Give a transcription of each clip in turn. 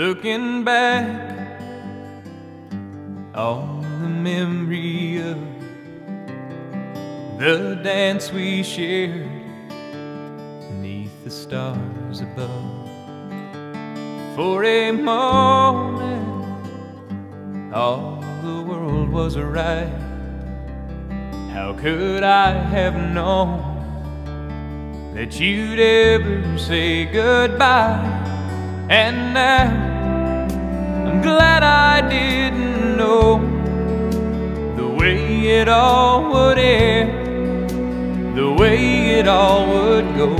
Looking back on the memory of the dance we shared beneath the stars above. For a moment, all the world was right. How could I have known that you'd ever say goodbye? And now I'm glad I didn't know the way it all would end, the way it all would go.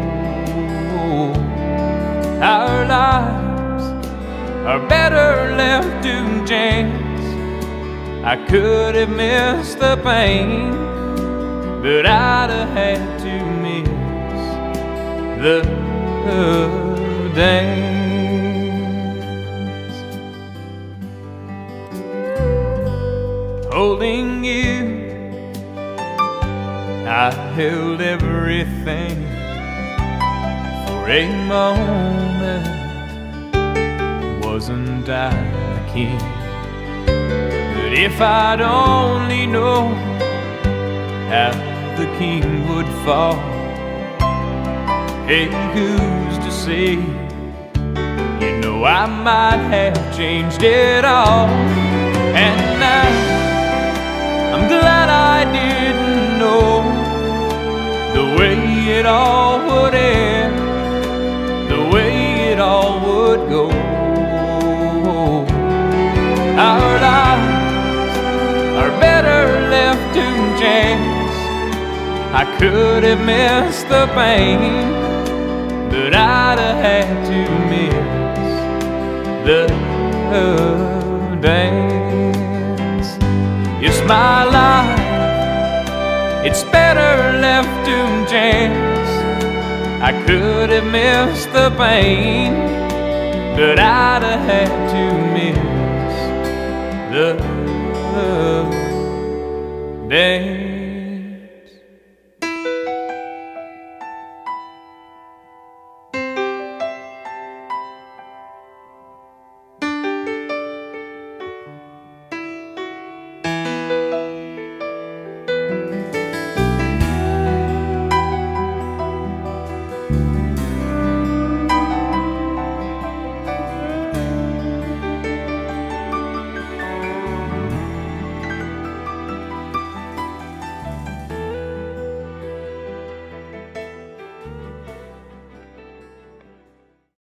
Our lives are better left to chance. I could have missed the pain, but I'd have had to miss the dance. Holding you, I held everything. For a moment, wasn't I the king? But if I'd only known how the king would fall, hey, who's to say? You know I might have changed it all. And now I'm glad I didn't know the way it all would end, the way it all would go. Our lives are better left to chance. I could have missed the pain, but I'd have had to miss the dance. It's my life, it's better left to chance. I could have missed the pain, but I'd have had to miss the dance.